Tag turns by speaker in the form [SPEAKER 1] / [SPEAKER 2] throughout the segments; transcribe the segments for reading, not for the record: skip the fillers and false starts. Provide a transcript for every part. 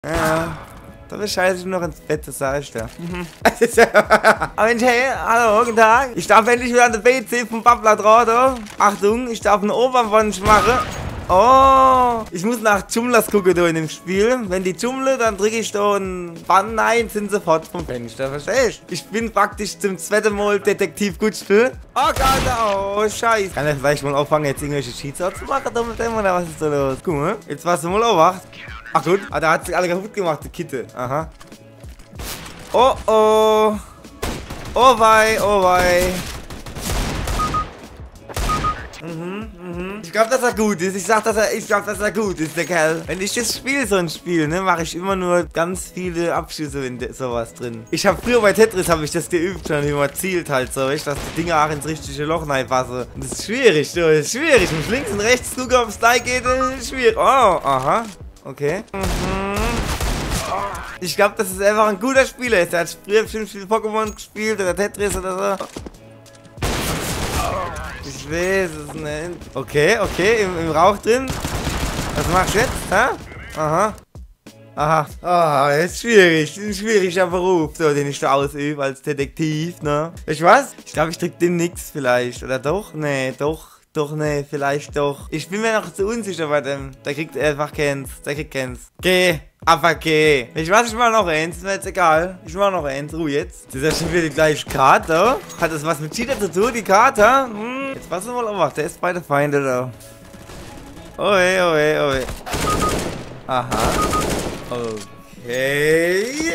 [SPEAKER 1] Ja. Da ist scheiße noch ins Bett, das sag ich dir. Aber Mensch, hey, hallo, guten Tag. Ich darf endlich wieder an der BC vom Babblerdraht. Achtung, ich darf einen Oberwunsch machen. Oh, ich muss nach Jumlas gucken da in dem Spiel. Wenn die Jumle, dann drücke ich da einen Bann ein, sind sofort vom Fenster, verstehst du? Ich bin praktisch zum zweiten Mal Detektiv Gutschel. Oh Gott, oh Scheiße. Kann ich vielleicht mal anfangen, jetzt irgendwelche Cheats zu machen da mit dem, oder was ist da los? Guck mal, jetzt warst du mal aufwacht. Ach gut, da hat sich alle kaputt gemacht, die Kitte. Aha. Oh oh. Oh wei, oh wei. Ich glaube, dass er gut ist. Ich glaube, dass er gut ist, der Kerl. Wenn ich das spiele, so ein Spiel, ne, mache ich immer nur ganz viele Abschüsse in sowas drin. Ich habe früher bei Tetris, habe ich das geübt schon, wie man zielt halt so, weißt, dass die Dinger auch ins richtige Loch reinpassen. Das ist schwierig, du, das ist schwierig. Ich muss links und rechts gucken, ob es gleich geht, das ist schwierig. Oh, aha. Okay. Ich glaube, das ist einfach ein guter Spieler. Der hat früher bestimmt viel Pokémon gespielt oder Tetris oder so. Ich weiß es nicht. Okay, okay, im Rauch drin. Was machst du jetzt? Hä? Aha. Aha. Ah, das ist schwierig. Das ist ein schwieriger Beruf, so, den ich da ausübe als Detektiv, ne? Weißt du was? Ich glaube, ich drück dem nix vielleicht. Oder doch? Nee, doch. Doch, nee, vielleicht doch. Ich bin mir noch zu unsicher bei dem. Der kriegt einfach keins. Der kriegt keins. Geh. Aber geh. Ich mach noch eins. Ist mir jetzt egal. Ich mach noch eins. Ruhe jetzt. Das ist ja schon wieder die gleiche Karte. Hat das was mit Cheater zu tun, die Karte? Jetzt pass mal auf. Der ist bei der Feinde da. Oje, oje, oje. Aha. Okay.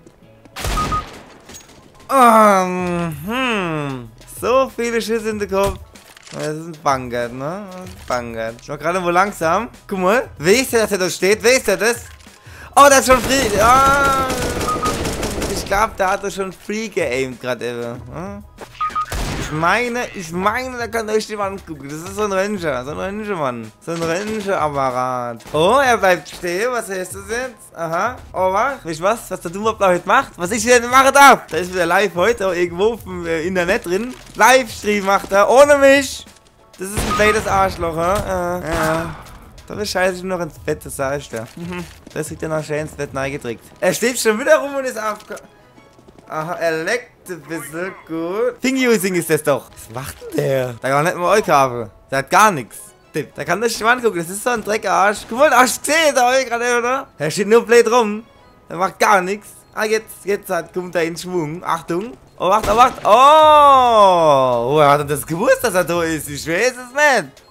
[SPEAKER 1] So viele Schüsse in den Kopf. Das ist ein Bangert, ne? Bangert. Ich war gerade wohl langsam. Guck mal. Wer ist der, dass er da steht? Wer ist der das? Oh, der ist schon free. Ah, ich glaube, der hat doch schon free geaimt gerade eben. Ich meine, da kann euch jemand gucken. Das ist so ein Ranger. So ein Ranger, Mann. So ein Ranger-Apparat. Oh, er bleibt stehen. Was heißt das jetzt? Aha. Oh, was? Weißt du was der Dummblatt heute macht? Was ich wieder machen darf? Da ist wieder live heute auch irgendwo im Internet drin. Livestream macht er. Ohne mich. Das ist ein blödes Arschloch, ja. Da ist scheiße noch ins Bett, das sag ich dir. Das kriegt er noch schön ins Bett reingedrückt. Er steht schon wieder rum und ist aufge... Aha, er leckt ein bisschen, gut. Thing-Using ist das doch. Was macht denn der? Da kann nicht mal euch haben. Der hat gar nichts. Da kann das schon angucken, das ist so ein Dreckarsch. Guck mal, Arsch gesehen, da euch gerade, oder? Er steht nur blöd rum. Er macht gar nichts. Ah, jetzt kommt er in Schwung. Achtung. Oh, wacht, oh, wacht. Oh! Woher hat er das gewusst, dass er da ist? Ich weiß es nicht.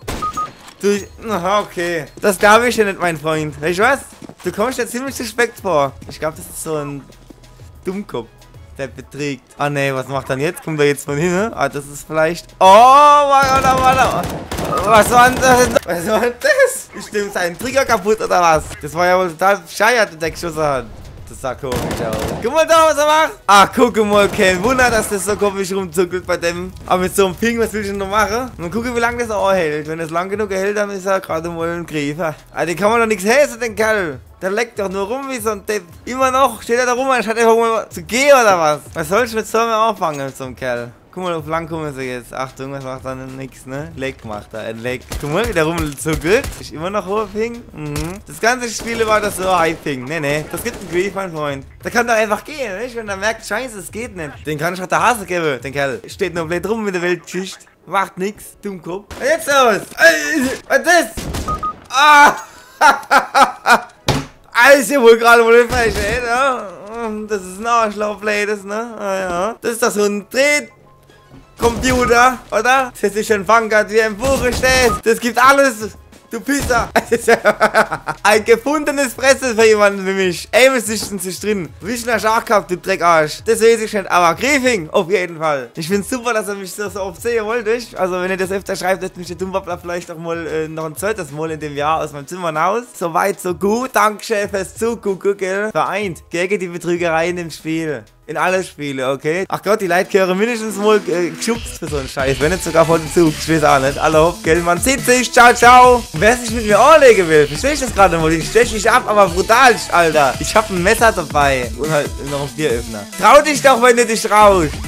[SPEAKER 1] Aha, okay. Das glaube ich ja nicht, mein Freund. Weißt du was? Du kommst ja ziemlich suspekt vor. Ich glaube, das ist so ein Dummkopf, der beträgt. Ah, ne, was macht er denn jetzt? Kommt er jetzt von hinten? Ah, das ist vielleicht... Oh, warte. Was war denn das? Was war denn das? Ich stimme seinen Trigger kaputt, oder was? Das war ja wohl total bescheuert, der geschossen hat. Das sah komisch aus. Guck mal da, was er macht. Ach, guck mal, kein Wunder, dass das so komisch rumzuckelt bei dem. Aber mit so einem Ping, was will ich denn noch machen? Und gucke, wie lange das auch hält. Wenn das lang genug hält, dann ist er gerade mal ein Griefer. Ah, den kann man doch nichts helfen, den Kerl. Der leckt doch nur rum wie so ein Depp. Immer noch steht er da rum, anstatt einfach mal zu gehen oder was? Was soll ich mit so einem anfangen, mit so einem Kerl? Guck mal, auf lang kommen sie jetzt. Achtung, was macht er denn nix, ne? Leck macht er, ein Leck. Guck mal, wie der rumzuckelt. Ist immer noch hoher Ping. Das ganze Spiel war das so High Ping. Nee, das gibt einen Grief, mein Freund. Der kann doch einfach gehen, nicht? Wenn er merkt, scheiße, es geht nicht. Den kann ich auch der Hase geben, den Kerl. Steht nur blöd rum mit der Weltschicht. Macht nix, Dummkopf. Und jetzt los! Was ist das? Ah! Alles hier wohl gerade wohl falsch, ey, ne? Das ist ein Arschloch, blödes, ne? Ah, ja. Das ist doch so ein Computer, oder? Das ist schon verankert, wie ein Buch steht. Das gibt alles. Du Pisser. Ein gefundenes Fressen für jemanden wie mich. Amos ist in sich drin. Wischner Schach gehabt, du Dreckarsch. Das weiß ich nicht, aber Griefing auf jeden Fall. Ich finde es super, dass er mich so oft sehen wollte. Also wenn ihr das öfter schreibt, lässt mich der Dummwappler vielleicht auch mal noch ein zweites Mal in dem Jahr aus meinem Zimmer raus. Soweit, so gut. Dankeschön fürs Zugucken, gell? Vereint gegen die Betrügerei in dem Spiel. In alle Spiele, okay? Ach Gott, die Leute gehören mindestens mal geschubst für so einen Scheiß. Wenn nicht sogar vor den Zug. Ich weiß auch nicht. Alle hopp, gell? Man sieht sich. Ciao, ciao. Wer sich mit mir anlegen will, verstehe ich das gerade mal. Ich steche dich ab, aber brutal, Alter. Ich hab ein Messer dabei. Und halt noch ein Bieröffner. Trau dich doch, wenn du dich traust.